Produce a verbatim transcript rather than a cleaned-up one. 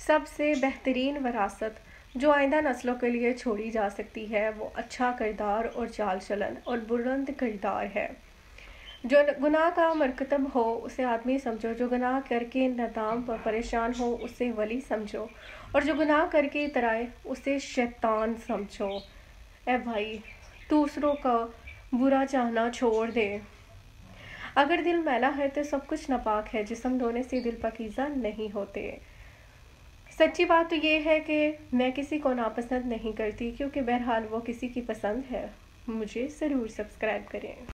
सबसे बेहतरीन विरासत जो आइंदा नस्लों के लिए छोड़ी जा सकती है वो अच्छा किरदार और चाल चलन और बुलंद किरदार है। जो गुनाह का मरकतब हो उसे आदमी समझो, जो गुनाह करके नादाम पर परेशान हो उसे वली समझो, और जो गुनाह करके इतराए उसे शैतान समझो। ए भाई, दूसरों का बुरा चाहना छोड़ दे। अगर दिल मैला है तो सब कुछ नापाक है, जिस्म धोने से दिल पाकीज़ा नहीं होते। सच्ची बात तो ये है कि मैं किसी को नापसंद नहीं करती, क्योंकि बहरहाल वो किसी की पसंद है। मुझे ज़रूर सब्सक्राइब करें।